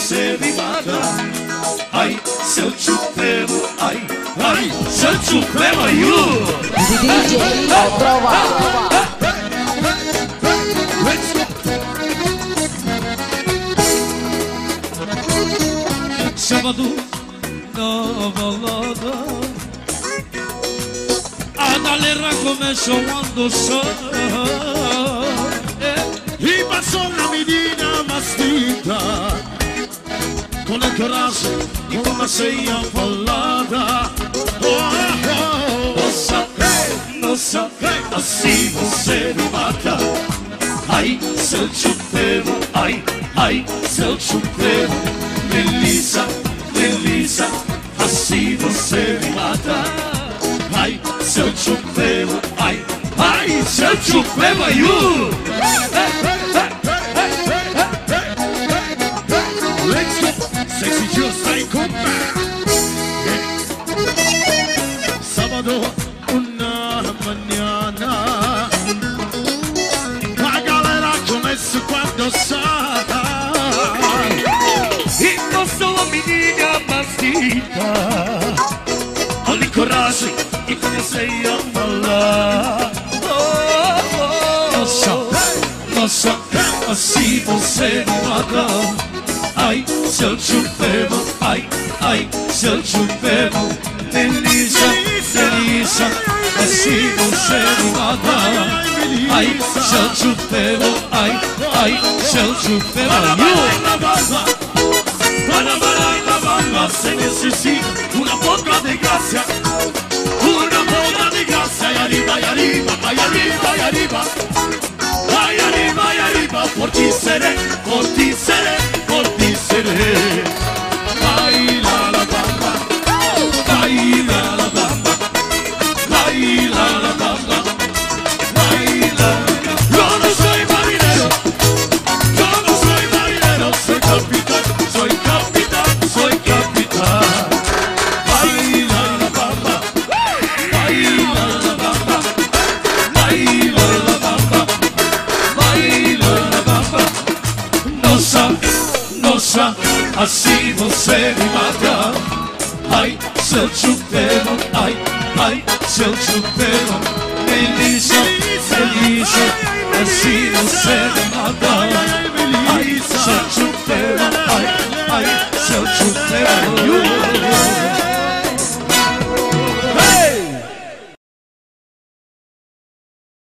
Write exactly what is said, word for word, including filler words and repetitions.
você me mata. Ai, se eu te pego, ai, ai, se eu te pego, ai, D J Otrova. Sábado na balada, a galera começou a dançar e passou uma menina vestida com a coragem e comecei a falar. Oh, oh, nossa, nossa, assim você me mata. Ai, se eu te pego, ai, ai, se eu te pego. Melissa, Melissa, assim você me mata. Ai, se eu te pego, ai, ai, se eu te pego, ai, uh! Let's go, sexy Juice, aí com sábado, uma manhã, a galera começa quando sai. E não sou a menina vestida, olha coragem e comecei a falar. Oh, oh, nossa, nossa, assim você me mata. Ai, se eu te pego, ai, ai, se eu te pego. Delícia, delícia, assim você me mata. Ai, se eu te pego, ai, ai, se eu te pego. Para bailar la bamba se necesita una poca de gracia, una poca de gracia. Y arriba, y arriba, y arriba, y arriba, y arriba, y arriba. Por ti seré, por ti seré, por ti seré. Baila la bamba, baila la bamba, baila la bamba, baila la bamba. Yo no soy marinero, yo no soy marinero, soy capitán. Soy capitán, soy capitán. Baila la bamba, baila la bamba, baila la bamba, baila la bamba. Nossa, nossa, assim você me mata. Ai, se eu te pego, ai, ai, se eu te pego. Delícia, delícia, assim você me mata.